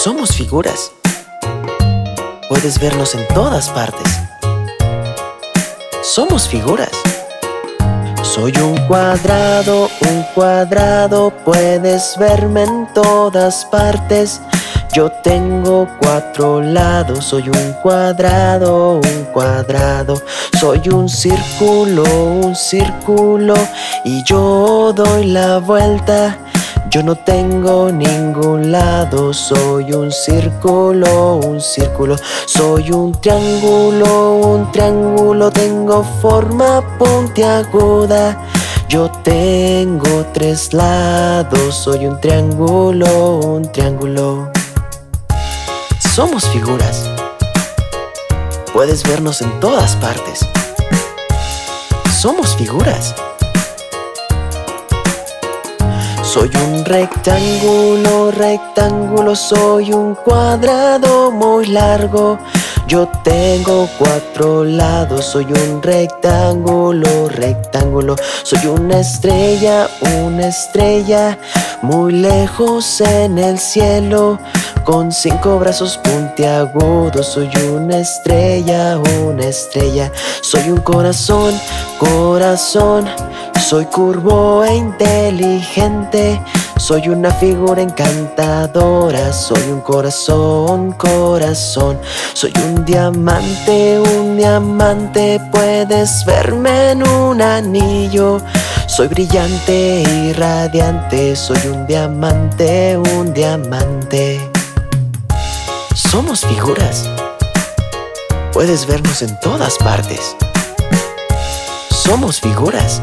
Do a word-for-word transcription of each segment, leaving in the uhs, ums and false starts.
Somos figuras. Puedes vernos en todas partes. Somos figuras. Soy un cuadrado, un cuadrado, puedes verme en todas partes. Yo tengo cuatro lados, soy un cuadrado, un cuadrado. Soy un círculo, un círculo, y yo doy la vuelta. Yo no tengo ningún lado, soy un círculo, un círculo. Soy un triángulo, un triángulo, tengo forma puntiaguda. Yo tengo tres lados, soy un triángulo, un triángulo. Somos figuras. Puedes vernos en todas partes. Somos figuras. Soy un rectángulo, rectángulo, soy un cuadrado muy largo. Yo tengo cuatro lados, soy un rectángulo, rectángulo. Soy una estrella, una estrella, muy lejos en el cielo, con cinco brazos puntiagudos. Soy una estrella, una estrella. Soy un corazón, corazón, soy curvo e inteligente. Soy una figura encantadora, soy un corazón, corazón. Soy un diamante, un diamante, puedes verme en un anillo. Soy brillante y radiante, soy un diamante, un diamante. Somos figuras. Puedes vernos en todas partes. Somos figuras.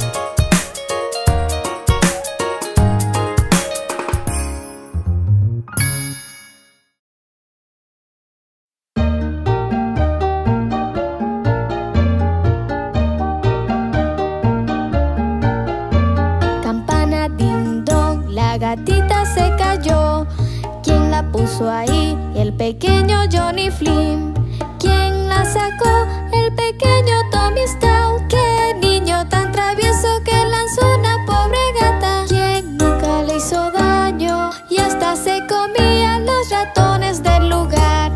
Gatita se cayó. ¿Quién la puso ahí? El pequeño Johnny Flynn. ¿Quién la sacó? El pequeño Tommy Stout. ¡Qué niño tan travieso que lanzó una pobre gata! ¿Quién nunca le hizo daño? Y hasta se comía los ratones del lugar.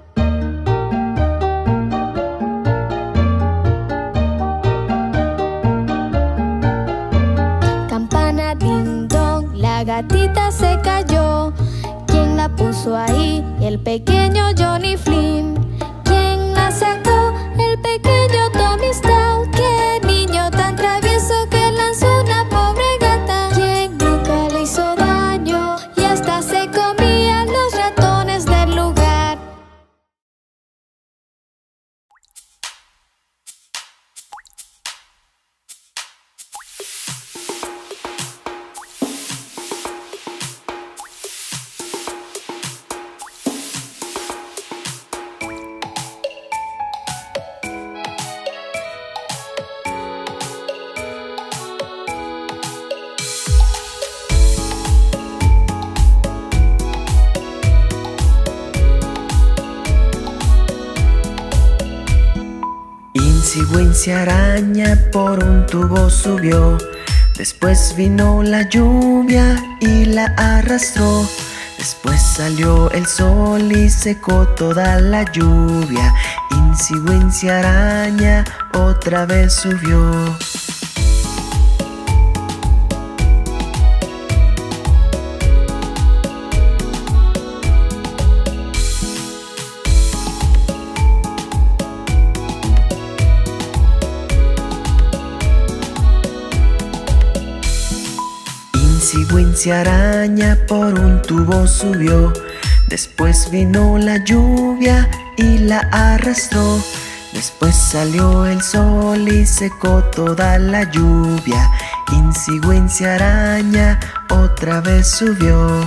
Campana ding dong, la gatita se cayó. ¿Quién la puso ahí? El pequeño Johnny Flynn. ¿Quién la sacó? El pequeño Tommy Stout. ¡Qué niño tan travieso que lanzó una pobre gata! ¿Quién nunca le hizo daño? Y hasta se comía los ratones del lugar. Incy Wincy araña por un tubo subió. Después vino la lluvia y la arrastró. Después salió el sol y secó toda la lluvia. Incy Wincy araña otra vez subió. Incy Wincy araña por un tubo subió. Después vino la lluvia y la arrastró. Después salió el sol y secó toda la lluvia. Incy Wincy araña otra vez subió.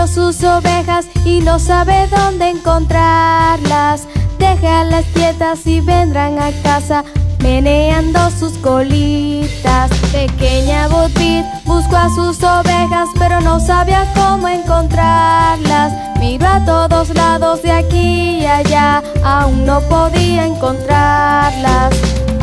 perdió sus ovejas y no sabe dónde encontrarlas. Déjalas quietas y vendrán a casa meneando sus colitas. Pequeña Bo-Bit buscó a sus ovejas, pero no sabía cómo encontrarlas. Miró a todos lados, de aquí y allá, aún no podía encontrarlas.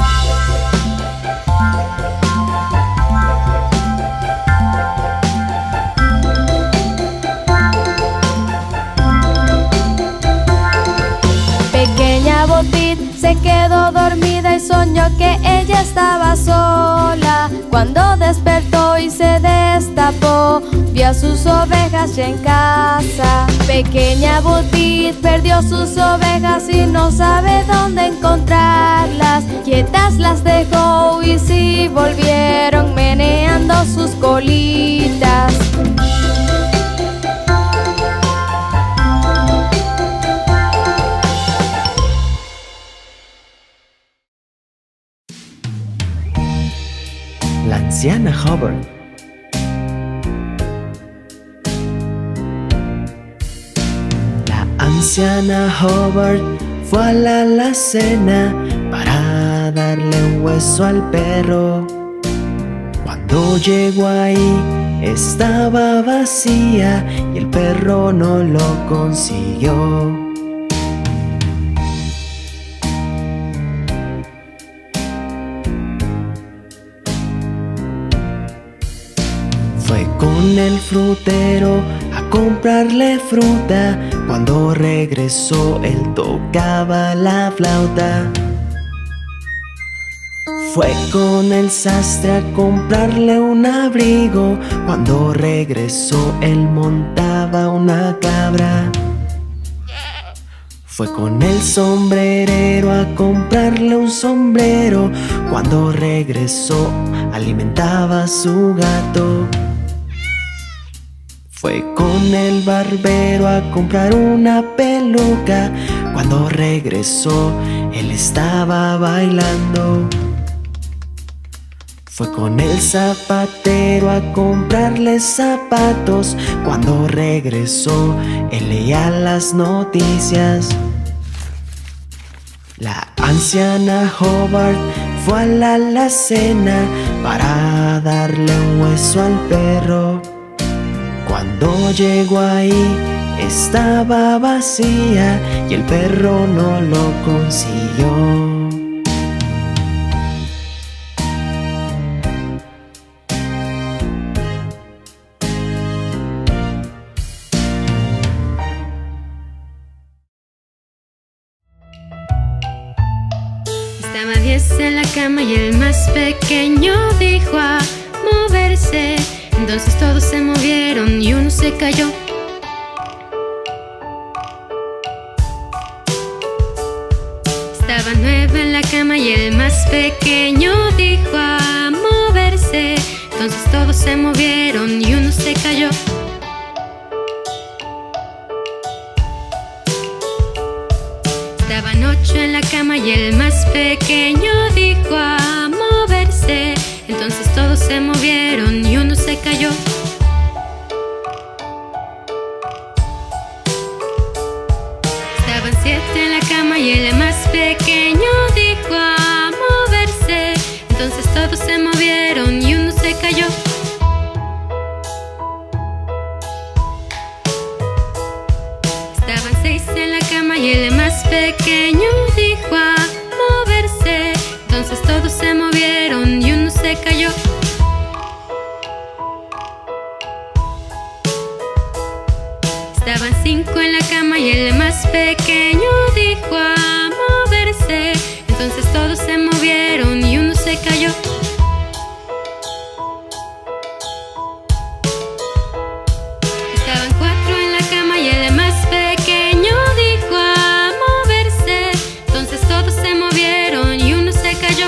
Pequeña Bo-Bit se quedó dormida y soñó que ella estaba sola. Cuando despertó y se destapó, vio a sus ovejas ya en casa. Pequeña Bo-Bit perdió sus ovejas y no sabe dónde encontrarlas. Quietas las dejó y sí volvieron meneando sus colitas. La anciana Hubbard. La anciana Hubbard fue a la alacena para darle un hueso al perro. Cuando llegó ahí estaba vacía y el perro no lo consiguió. Fue con el frutero a comprarle fruta. Cuando regresó él tocaba la flauta. Fue con el sastre a comprarle un abrigo. Cuando regresó él montaba una cabra. Fue con el sombrerero a comprarle un sombrero. Cuando regresó alimentaba a su gato. Fue con el barbero a comprar una peluca. Cuando regresó, él estaba bailando. Fue con el zapatero a comprarle zapatos. Cuando regresó, él leía las noticias. La anciana Hubbard fue a la alacena para darle un hueso al perro. Cuando llegó ahí estaba vacía y el perro no lo consiguió. Estaba diez en la cama y el más pequeño dijo a moverse. Entonces todos se movieron y uno se cayó. Estaba nueve en la cama y el más pequeño dijo a moverse. Entonces todos se movieron y uno se cayó. Estaban ocho en la cama y el más pequeño dijo a moverse. Entonces todos se movieron y uno se cayó. Estaban siete en la cama y el más pequeño dijo a moverse. Entonces todos se movieron y uno se cayó. Estaban seis en la cama y el más pequeño dijo a moverse. Entonces todos se movieron y uno se cayó. Estaban cinco en la cama y el más pequeño dijo a moverse. Entonces todos se movieron y uno se cayó. Estaban cuatro en la cama y el más pequeño dijo a moverse. Entonces todos se movieron y uno se cayó.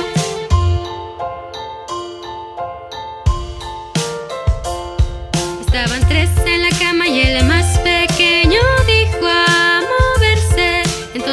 Estaban tres en la cama y el más pequeño dijo a moverse. Entonces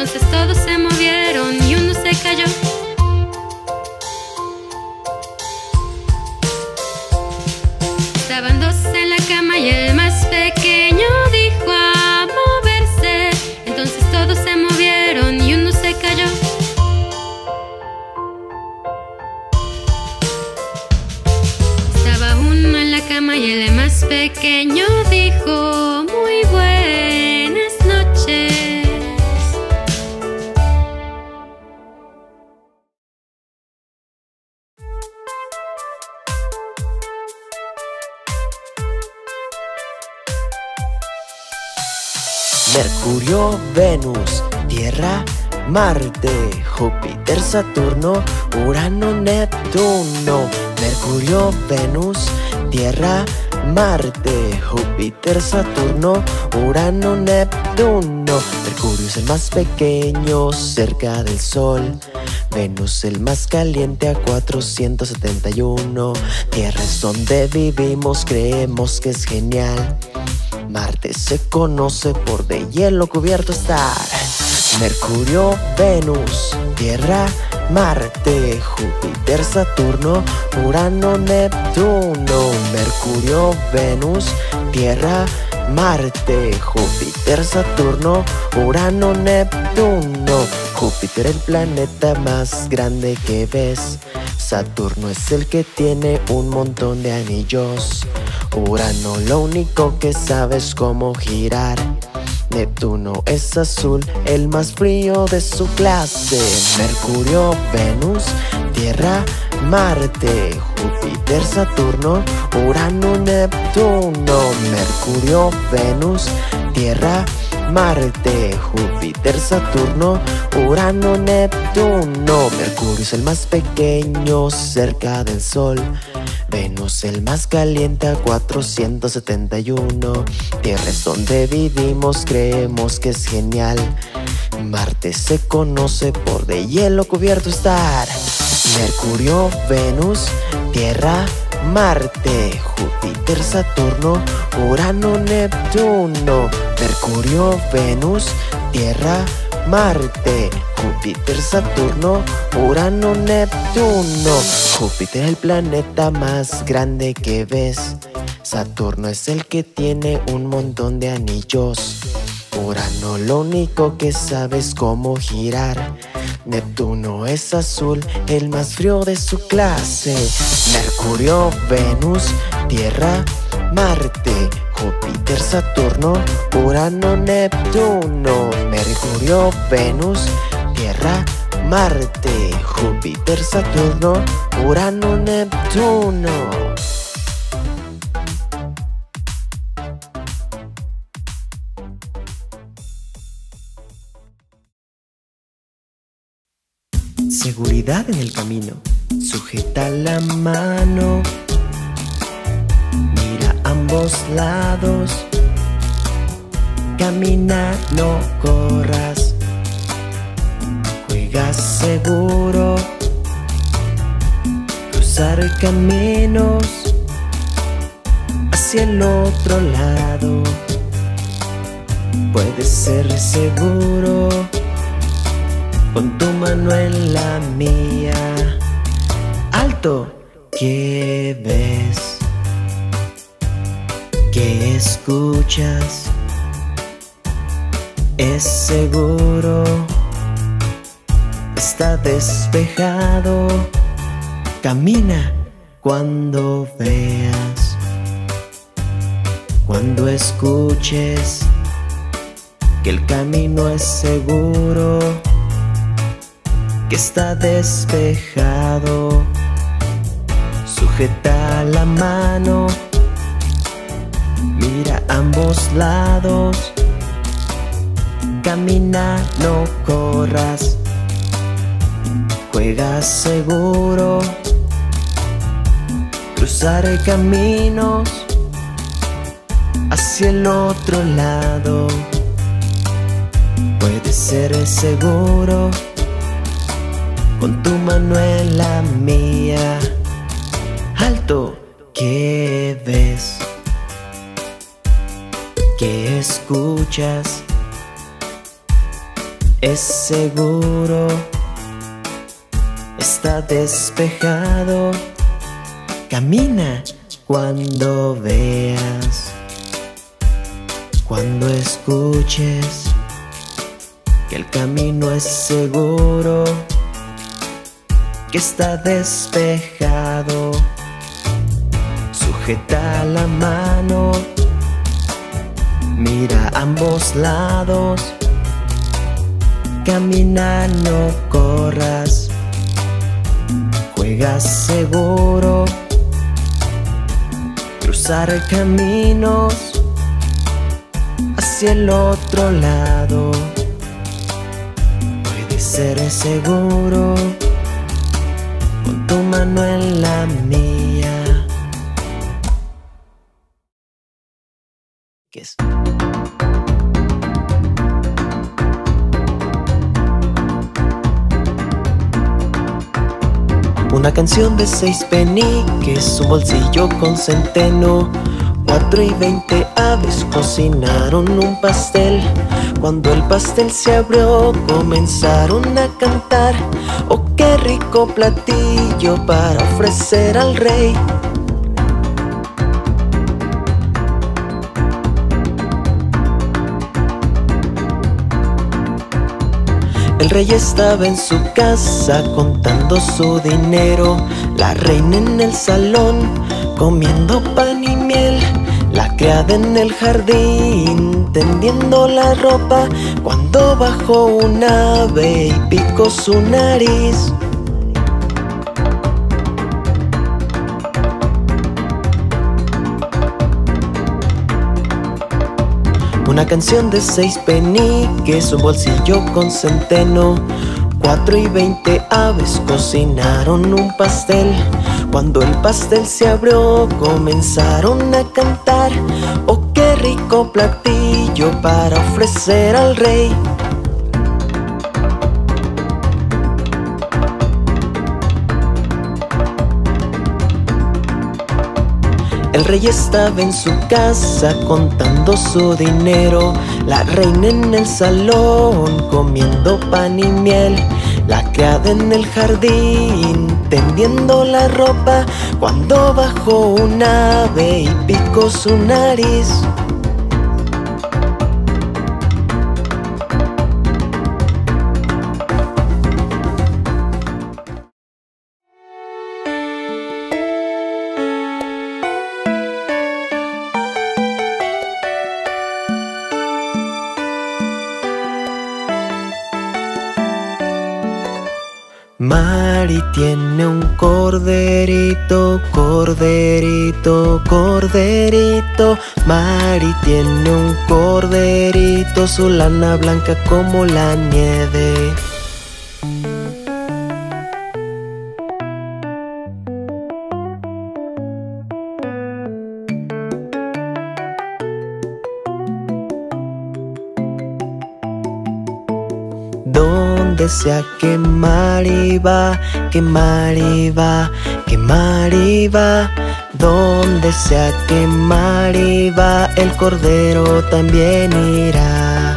Mercurio, Venus, Tierra, Marte, Júpiter, Saturno, Urano, Neptuno. Mercurio, Venus, Tierra, Marte, Júpiter, Saturno, Urano, Neptuno. Mercurio es el más pequeño cerca del Sol. Venus el más caliente a cuatrocientos setenta y uno. Tierra es donde vivimos, creemos que es genial. Marte se conoce por de hielo cubierto estar. Mercurio, Venus, Tierra, Marte, Júpiter, Saturno, Urano, Neptuno. Mercurio, Venus, Tierra, Marte, Júpiter, Saturno, Urano, Neptuno. Júpiter el planeta más grande que ves. Saturno es el que tiene un montón de anillos. Urano lo único que sabe es cómo girar. Neptuno es azul, el más frío de su clase. Mercurio, Venus, Tierra, Marte, Júpiter, Saturno, Urano, Neptuno. Mercurio, Venus, Tierra, Marte, Júpiter, Saturno, Urano, Neptuno. Mercurio es el más pequeño cerca del Sol. Venus el más caliente a cuatrocientos setenta y uno. Tierra es donde vivimos, creemos que es genial. Marte se conoce por de hielo cubierto estar. Mercurio, Venus, Tierra, Marte, Júpiter, Saturno, Urano, Neptuno. Mercurio, Venus, Tierra, Marte, Júpiter, Saturno, Urano, Neptuno. Júpiter el planeta más grande que ves. Saturno es el que tiene un montón de anillos. Urano lo único que sabe es cómo girar. Neptuno es azul, el más frío de su clase. Mercurio, Venus, Tierra, Marte, Júpiter, Saturno, Urano, Neptuno. Mercurio, Venus, Tierra, Marte, Júpiter, Saturno, Urano, Neptuno. Seguridad en el camino. Sujeta la mano. Mira a ambos lados. Camina, no corras. Juega seguro. Cruzar caminos hacia el otro lado. Puedes ser seguro. Pon tu mano en la mía. Alto. ¿Qué ves? ¿Qué escuchas? Es seguro. Está despejado. Camina cuando veas. Cuando escuches que el camino es seguro, que está despejado. Sujeta la mano. Mira a ambos lados. Camina, no corras. Juega seguro. Cruzar caminos hacia el otro lado. Puedes ser seguro. Pon tu mano en la mía. Alto. ¿Qué ves? ¿Qué escuchas? Es seguro. Está despejado. Camina cuando veas. Cuando escuches que el camino es seguro, que está despejado. Sujeta la mano. Mira a ambos lados. Camina, no corras. Juega seguro. Cruzar caminos hacia el otro lado. Puedes ser seguro con tu mano en la mía. ¿Qué es? Una canción de seis peniques, un bolsillo con centeno. Cuatro y veinte aves cocinaron un pastel. Cuando el pastel se abrió, comenzaron a cantar. ¡Oh, qué rico platillo para ofrecer al rey! El rey estaba en su casa contando su dinero. La reina en el salón comiendo pan y miel. La criada en el jardín tendiendo la ropa, cuando bajó un ave y picó su nariz. Una canción de seis peniques, un bolsillo con centeno. Cuatro y veinte aves cocinaron un pastel. Cuando el pastel se abrió, comenzaron a cantar. ¡Oh, qué rico platillo para ofrecer al rey! El rey estaba en su casa contando su dinero. La reina en el salón comiendo pan y miel. La criada en el jardín tendiendo la ropa, cuando bajó un ave y picó su nariz. Mari tiene un corderito, corderito, corderito. Mari tiene un corderito, su lana blanca como la nieve. Donde sea que Mari va, que Mari va, que Mari va. Donde sea que Mari va, el cordero también irá.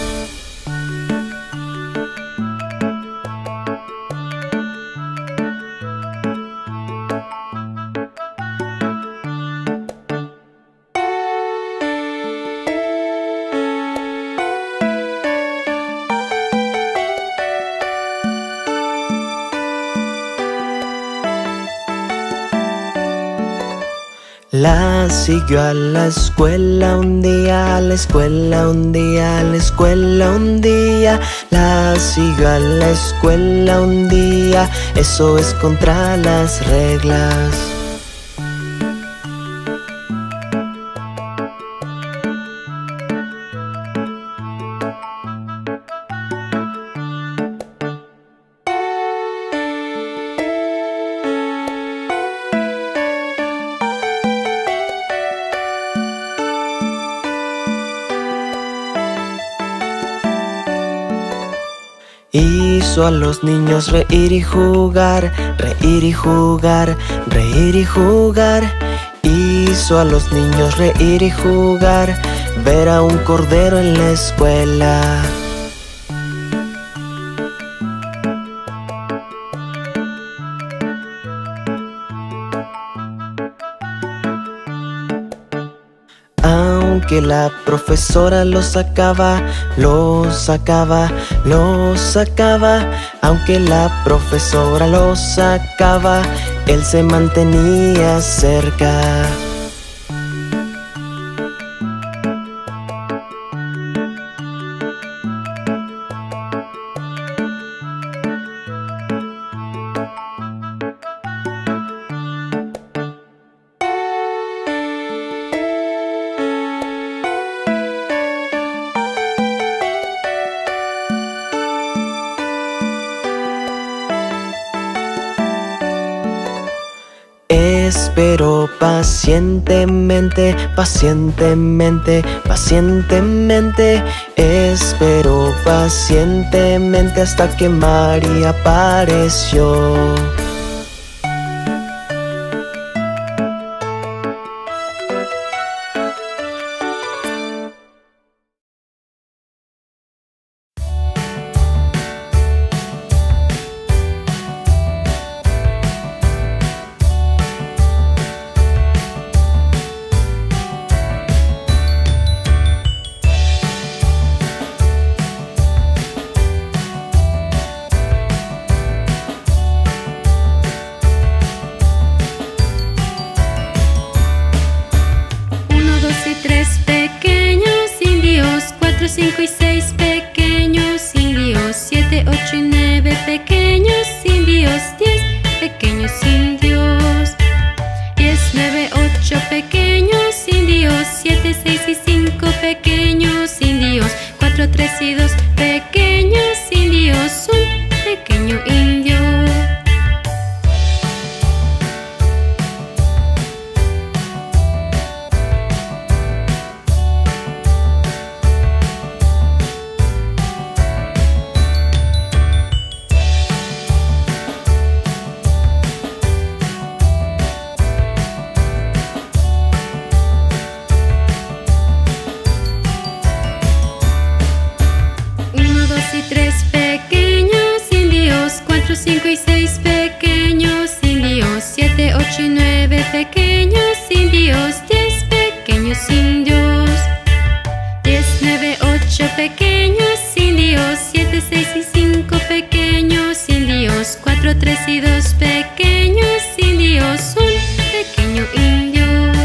La siguió a la escuela un día, a la escuela un día, a la escuela un día. La siguió a la escuela un día, eso es contra las reglas. Hizo a los niños reír y jugar, reír y jugar, reír y jugar. Hizo a los niños reír y jugar, ver a un cordero en la escuela. Aunque la profesora lo sacaba, lo sacaba, lo sacaba. Aunque la profesora lo sacaba, él se mantenía cerca. esperó pacientemente, pacientemente, pacientemente. Esperó pacientemente hasta que María apareció. Cinco y seis pequeños indios, siete, ocho y nueve pequeños indios, diez pequeños indios, diez, nueve, ocho pequeños indios, siete, seis y cinco pequeños indios, cuatro, tres y dos pequeños indios, un pequeño indio. Cinco y seis pequeños indios, siete, ocho y nueve pequeños indios, diez pequeños indios, diez, nueve, ocho pequeños indios, siete, seis y cinco pequeños indios, cuatro, tres y dos pequeños indios, un pequeño indio.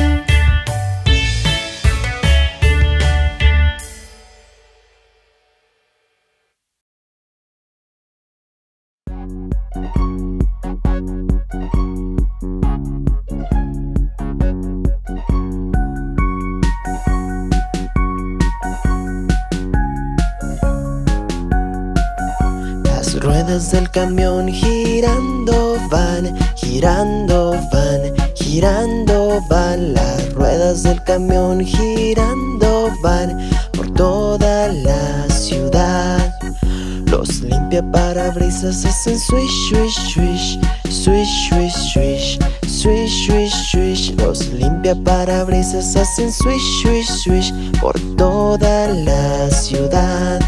Las ruedas del camión girando van, girando van, girando van. Las ruedas del camión girando van por toda la ciudad. Los limpiaparabrisas hacen swish, swish, swish, swish, swish, swish, swish, swish, swish. Los limpiaparabrisas hacen swish, swish, swish por toda la ciudad.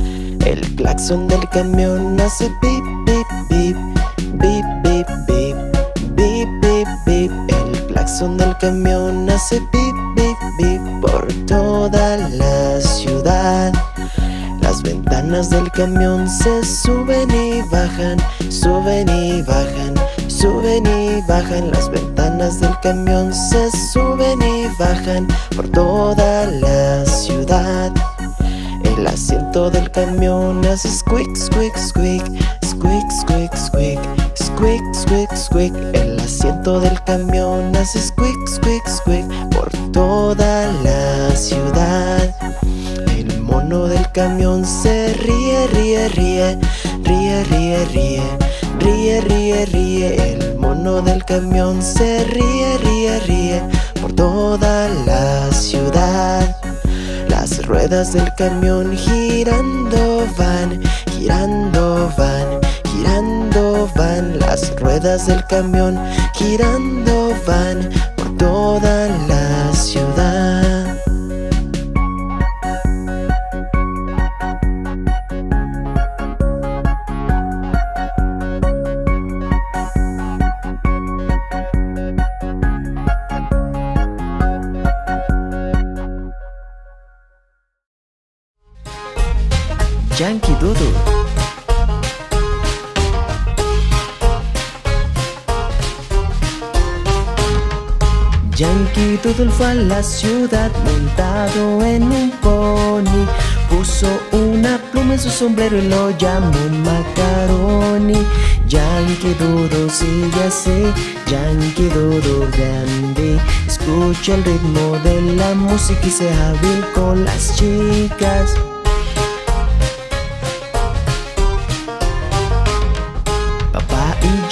El claxon del camión hace bip, bip, bip, bip, bip, bip, bip, bip, bip. El claxon del camión hace bip, bip, bip por toda la ciudad. Las ventanas del camión se suben y bajan, suben y bajan, suben y bajan. Las ventanas del camión se suben y bajan por toda la ciudad. El asiento del camión hace squeak, squeak, squeak, squeak, squeak, squeak, squeak, squeak, squeak. El asiento del camión hace squeak, squeak, squeak por toda la ciudad. El mono del camión se ríe, ríe, ríe, ríe, ríe, ríe, ríe, ríe, ríe. El mono del camión se ríe, ríe, ríe por toda la ciudad. Las ruedas del camión girando van, girando van, girando van. Las ruedas del camión girando van por toda la ciudad. Yankee Doodle. Yankee Doodle fue a la ciudad montado en un pony. Puso una pluma en su sombrero y lo llamó Macaroni. Yankee Doodle sigue así, Yankee Doodle grande. Escucha el ritmo de la música y sea hábil con las chicas.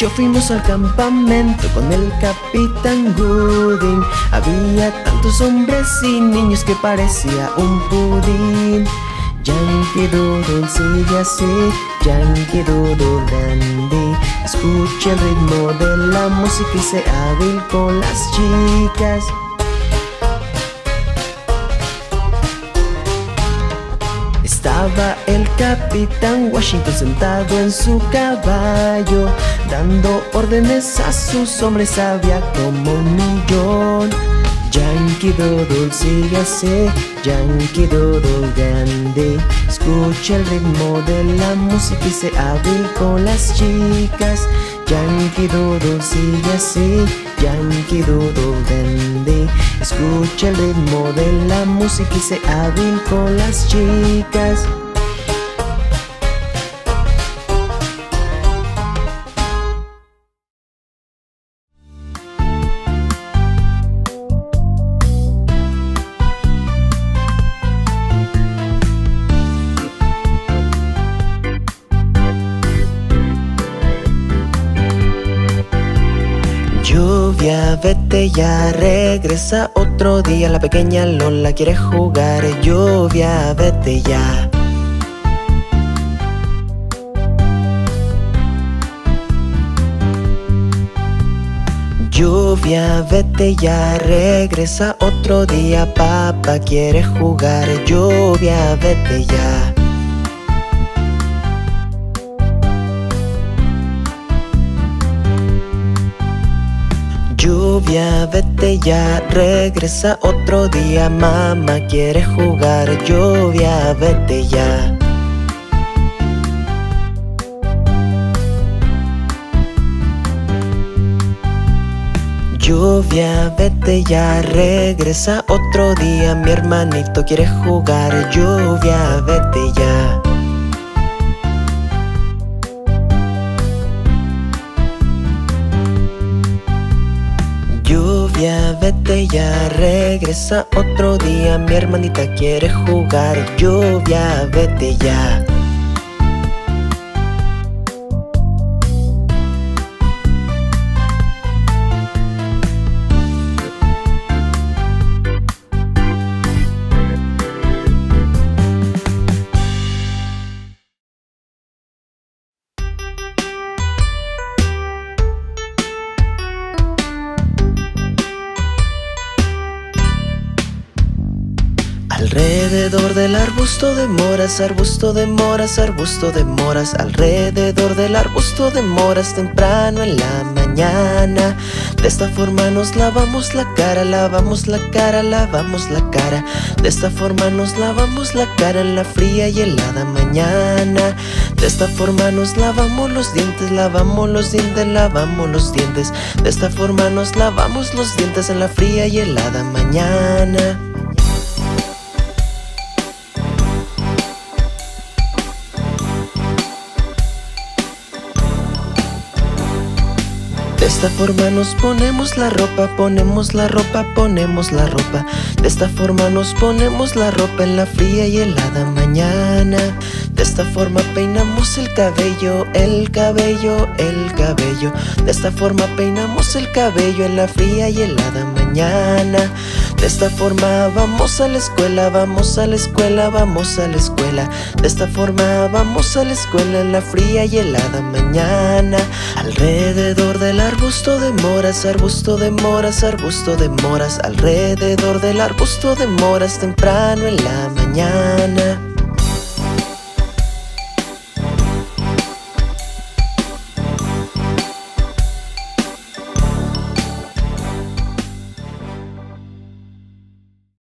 ocho fuimos al campamento con el Capitán Gooding. Había tantos hombres y niños que parecía un pudín. Yankee Doodle sigue así, Yankee Doodle Dandy. Escuche el ritmo de la música y sé hábil con las chicas. Estaba el Capitán Washington sentado en su caballo, dando órdenes a sus hombres, había como un millón. Yankee Doodle sigue así, Yankee Doodle Dandy. Escucha el ritmo de la música y sé hábil con las chicas. Yankee Doodle sigue así, Yankee Doodle Dandy. Escucha el ritmo de la música y sé hábil con las chicas. Lluvia, vete ya, regresa otro día. La pequeña Lola quiere jugar. Lluvia, vete ya. Lluvia, vete ya, regresa otro día. Papá quiere jugar. Lluvia, vete ya. Lluvia, vete ya, regresa otro día. Mamá quiere jugar. Lluvia, vete ya. Lluvia, vete ya, regresa otro día. Mi hermanito quiere jugar. Lluvia, vete ya. Lluvia, vete ya, regresa otro día. Mi hermanita quiere jugar. Lluvia, vete ya. Alrededor del arbusto de moras, arbusto de moras, arbusto de moras. Alrededor del arbusto de moras, temprano en la mañana. De esta forma nos lavamos la cara, lavamos la cara, lavamos la cara. De esta forma nos lavamos la cara en la fría y helada mañana. De esta forma nos lavamos los dientes, lavamos los dientes, lavamos los dientes. De esta forma nos lavamos los dientes en la fría y helada mañana. De esta forma nos ponemos la ropa, ponemos la ropa, ponemos la ropa. De esta forma nos ponemos la ropa en la fría y helada mañana. De esta forma peinamos el cabello, el cabello, el cabello. De esta forma peinamos el cabello en la fría y helada mañana. De esta forma vamos a la escuela, vamos a la escuela, vamos a la escuela. De esta forma vamos a la escuela en la fría y helada mañana. Alrededor del arbusto de moras, arbusto de moras, arbusto de moras. Alrededor del arbusto de moras, temprano en la mañana.